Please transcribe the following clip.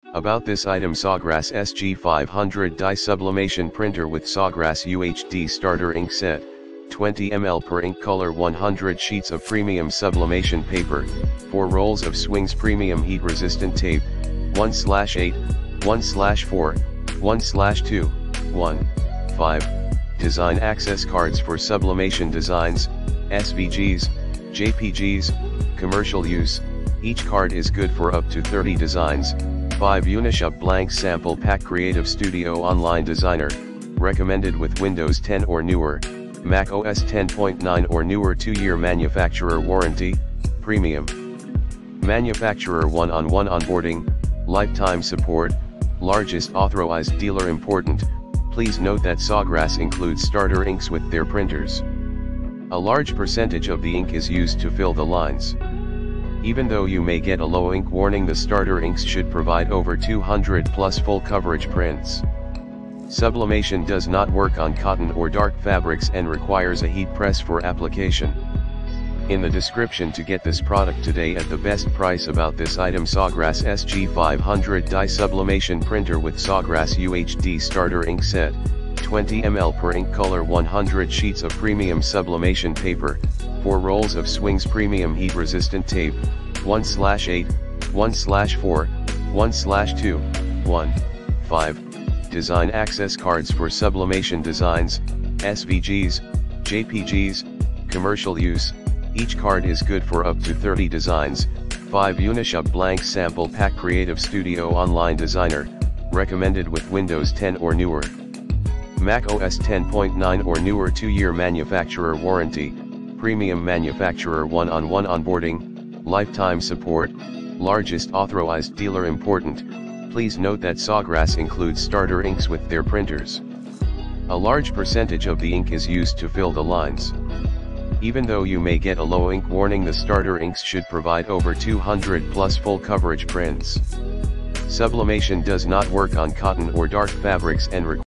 About this item: Sawgrass SG500 Dye Sublimation Printer with Sawgrass UHD Starter Ink Set, 20 ml per ink color, 100 sheets of premium sublimation paper, 4 rolls of Swings premium heat resistant tape, 1/8, 1/4, 1/2, 1, 5, design access cards for sublimation designs, SVGs, JPGs, commercial use. Each card is good for up to 30 designs. 5 Unishup blank sample pack. Creative Studio Online Designer, recommended with Windows 10 or newer, Mac OS 10.9 or newer. 2-year manufacturer warranty, premium. Manufacturer one-on-one onboarding, lifetime support, largest authorized dealer. Important, please note that Sawgrass includes starter inks with their printers. A large percentage of the ink is used to fill the lines. Even though you may get a low ink warning, the starter inks should provide over 200 plus full coverage prints. Sublimation does not work on cotton or dark fabrics and requires a heat press for application. In the description to get this product today at the best price. About this item: Sawgrass SG500 Dye Sublimation Printer with Sawgrass UHD Starter Ink Set, 20 ml per ink color, 100 sheets of premium sublimation paper, 4 rolls of Swings premium heat resistant tape, 1/8, 1/4, 1/2, 1, 5, design access cards for sublimation designs, SVGs, JPGs, commercial use. Each card is good for up to 30 designs. 5 Unishup blank sample pack. Creative Studio Online Designer, recommended with Windows 10 or newer, Mac OS 10.9 or newer. 2-year manufacturer warranty, premium. Manufacturer one-on-one onboarding, lifetime support, largest authorized dealer. Important, please note that Sawgrass includes starter inks with their printers. A large percentage of the ink is used to fill the lines. Even though you may get a low ink warning, the starter inks should provide over 200 plus full coverage prints. Sublimation does not work on cotton or dark fabrics and requires